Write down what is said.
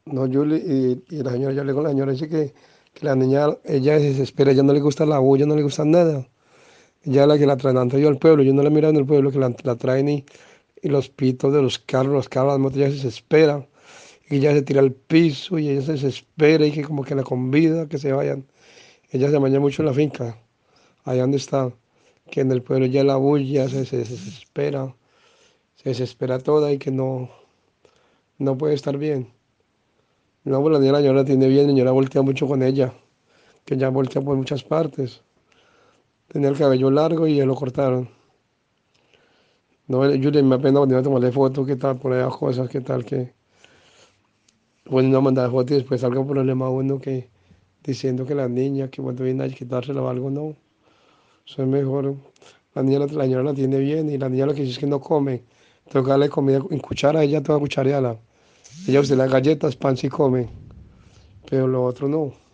No, Julie, y la señora, ya le digo, la señora dice que la niña, ella se desespera, ella no le gusta la bulla, no le gusta nada. Ella es la que la traen yo al pueblo, yo no la he mirado en el pueblo, que la traen y los pitos de los carros, las motos, ella se desespera. Y ella se tira al piso y ella se desespera y que como que la convida que se vayan. Ella se baña mucho en la finca, allá donde está, que en el pueblo ya la bulla, se desespera toda y que no puede estar bien. No, pues la señora la tiene bien, la señora voltea mucho con ella, que ya voltea por muchas partes. Tenía el cabello largo y ya lo cortaron. No, Julia, me apena venir a tomarle foto, qué tal, por ahí cosas, qué tal, que bueno, no mandar foto y después salga un problema uno que diciendo que la niña, que cuando viene a quitársela o algo, no. Eso es mejor. La señora la tiene bien y la niña lo que dice es que no come. Toca darle comida en cuchara, ella toda cuchareada. Ella usted las galletas, pan sí come, pero lo otro no.